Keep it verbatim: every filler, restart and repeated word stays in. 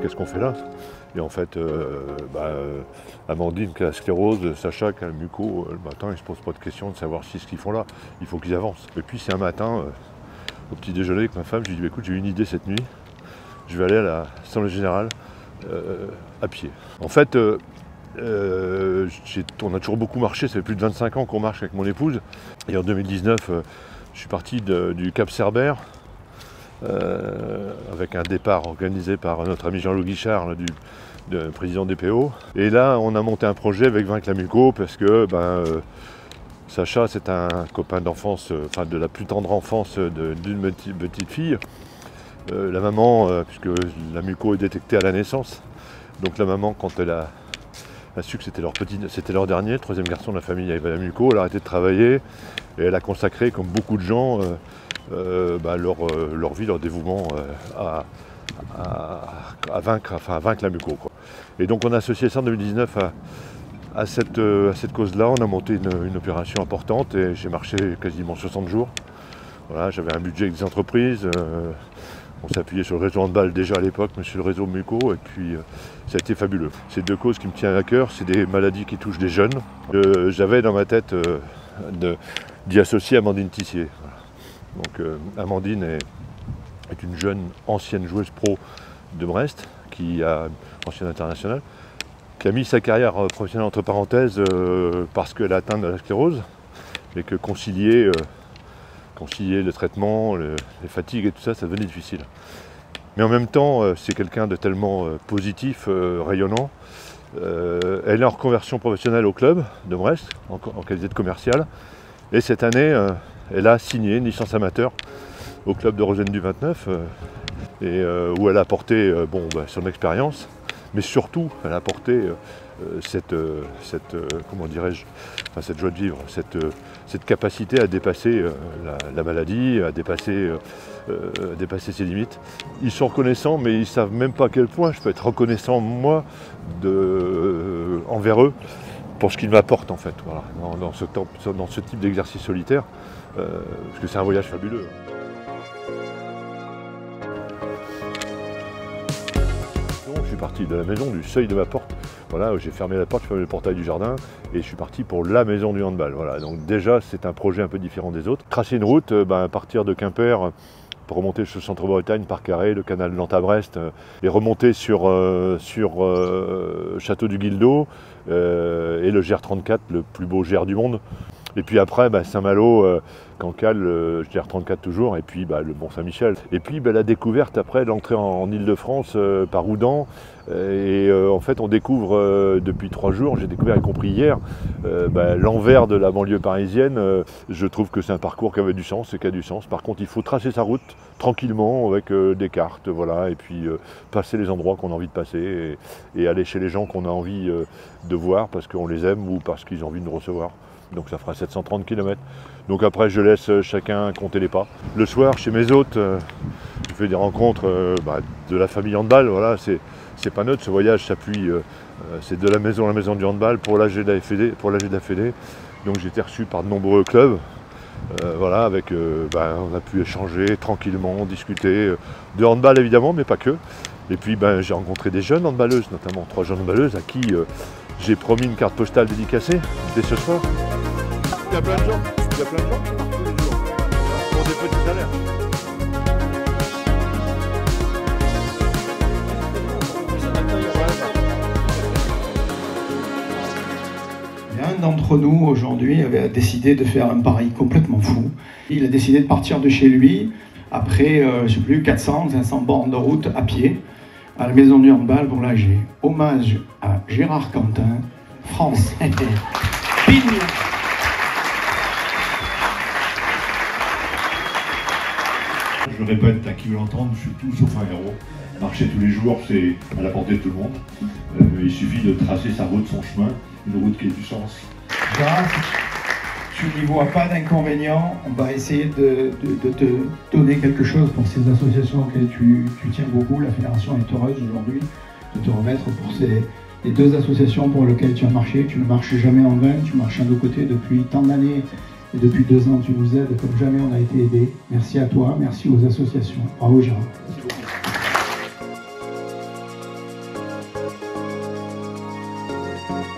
qu'est-ce qu'on fait là? Et en fait, euh, bah, euh, Amandine qui a la sclérose, Sacha qui a le muco, euh, le matin, ils ne se posent pas de questions de savoir si ce qu'ils font là, il faut qu'ils avancent. Et puis c'est un matin, euh, au petit déjeuner avec ma femme, je lui dis bah, écoute, j'ai eu une idée cette nuit, je vais aller à l'Assemblée générale euh, à pied. En fait, euh, euh, on a toujours beaucoup marché, ça fait plus de vingt-cinq ans qu'on marche avec mon épouse. Et en deux mille dix-neuf, euh, je suis parti de, du Cap Cerbère, euh, avec un départ organisé par notre ami Jean-Louis Guichard, là, du de président des P O. Et là, on a monté un projet avec Vaincre la muco parce que ben, euh, Sacha, c'est un copain d'enfance, euh, enfin de la plus tendre enfance d'une petite, petite fille. Euh, la maman, euh, puisque la muco est détectée à la naissance, donc la maman, quand elle a, a su que c'était leur, petit, c'était leur dernier, le troisième garçon de la famille avait la muco, elle a arrêté de travailler et elle a consacré, comme beaucoup de gens, euh, euh, bah, leur, euh, leur vie, leur dévouement euh, à, à, à, vaincre, enfin, à vaincre la muco, quoi. Et donc on a associé ça en deux mille dix-neuf à, à cette, euh, à cette cause-là. On a monté une, une opération importante et j'ai marché quasiment soixante jours. Voilà, j'avais un budget avec des entreprises. Euh, on s'est appuyé sur le réseau handball déjà à l'époque, mais sur le réseau muco, et puis euh, ça a été fabuleux. C'est deux causes qui me tiennent à cœur, c'est des maladies qui touchent des jeunes. Euh, j'avais dans ma tête euh, d'y associer Amandine Tissier. Voilà. Donc euh, Amandine est, est une jeune ancienne joueuse pro de Brest, qui a ancienne internationale, qui a mis sa carrière professionnelle entre parenthèses euh, parce qu'elle a atteint de la sclérose, et que concilier, euh, concilier le traitement, le, les fatigues et tout ça, ça devenait difficile. Mais en même temps, euh, c'est quelqu'un de tellement euh, positif, euh, rayonnant. Euh, elle est en reconversion professionnelle au club de Brest, en, en qualité de commerciale, et cette année, euh, elle a signé une licence amateur au club de Rosen du vingt-neuf, euh, et euh, où elle a apporté euh, bon, bah, son expérience, mais surtout elle a apporté euh, cette, euh, cette, euh, comment dirais-je, enfin, cette joie de vivre, cette, euh, cette capacité à dépasser euh, la, la maladie, à dépasser, euh, euh, dépasser ses limites. Ils sont reconnaissants, mais ils ne savent même pas à quel point je peux être reconnaissant, moi, de, euh, envers eux, pour ce qu'ils m'apportent en fait, voilà, dans, dans, ce, dans ce type d'exercice solitaire, euh, parce que c'est un voyage fabuleux. Je suis parti de la maison, du seuil de ma porte, voilà, j'ai fermé la porte, j'ai fermé le portail du jardin et je suis parti pour la maison du handball. Voilà. Donc déjà c'est un projet un peu différent des autres. Tracer une route, euh, ben, partir de Quimper pour remonter sur le centre-Bretagne par Carré, le canal de Nantes à Brest, euh, et remonter sur, euh, sur euh, Château du Guildo euh, et le G R trente-quatre, le plus beau G R du monde. Et puis après, bah, Saint-Malo, euh, Cancale, euh, G R trente-quatre toujours, et puis bah, le Mont-Saint-Michel. Et puis bah, la découverte après, l'entrée en, en Ile-de-France euh, par Oudan. Et euh, en fait, on découvre euh, depuis trois jours, j'ai découvert, y compris hier, euh, bah, l'envers de la banlieue parisienne. Euh, je trouve que c'est un parcours qui avait du sens et qui a du sens. Par contre, il faut tracer sa route tranquillement avec euh, des cartes, voilà, et puis euh, passer les endroits qu'on a envie de passer et, et aller chez les gens qu'on a envie euh, de voir parce qu'on les aime ou parce qu'ils ont envie de nous recevoir. Donc ça fera sept cent trente kilomètres. Donc après, je laisse chacun compter les pas. Le soir, chez mes hôtes, euh, je fais des rencontres euh, bah, de la famille handball. Voilà, c'est c'est pas neutre. Ce voyage s'appuie, euh, c'est de la maison à la maison du handball pour l'A G de la F E D, pour l'A G de la F E D. Donc j'ai été reçu par de nombreux clubs. Euh, voilà, avec, euh, bah, on a pu échanger tranquillement, discuter euh, de handball évidemment, mais pas que. Et puis ben, j'ai rencontré des jeunes handballeuses, notamment trois jeunes handballeuses à qui euh, j'ai promis une carte postale dédicacée dès ce soir. Il y a plein de gens, il y a plein de gens qui partent tous les jours pour des petits salaires. Un d'entre nous aujourd'hui avait décidé de faire un pari complètement fou. Il a décidé de partir de chez lui après, euh, je ne sais plus, quatre cents ou cinq cents bornes de route à pied à la maison du handball pour l'A G. Hommage à Gérard Quentin, France. Bing. Je le répète, à qui veut l'entendre, je suis tout sauf un héros. Marcher tous les jours, c'est à la portée de tout le monde. Euh, il suffit de tracer sa route, son chemin, une route qui ait du sens. Gérard, tu n'y vois pas d'inconvénient, on va essayer de, de, de te donner quelque chose pour ces associations auxquelles tu, tu tiens beaucoup. La fédération est heureuse aujourd'hui de te remettre pour ces, les deux associations pour lesquelles tu as marché. Tu ne marches jamais en vain, tu marches à nos côtés depuis tant d'années et depuis deux ans tu nous aides comme jamais on a été aidés. Merci à toi, merci aux associations. Bravo Gérard. Merci beaucoup. Merci.